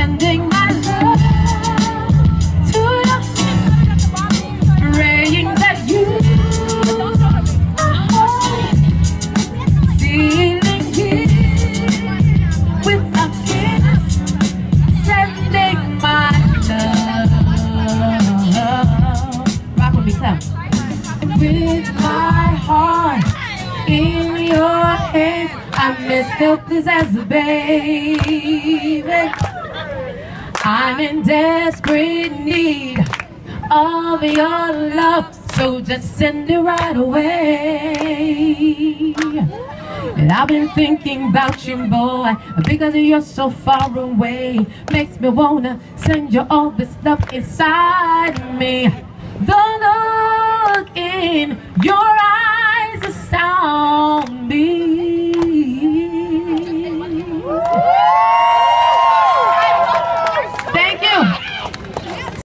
sending my love to you, praying that you are home, sealing here with a kiss, sending my love. Rock with me, come. With my heart in your hands, I'm as helpless as a baby. I'm in desperate need of your love, so just send it right away. And I've been thinking about you, boy, because you're so far away. Makes me wanna send you all this love inside me. The look in your eyes astounds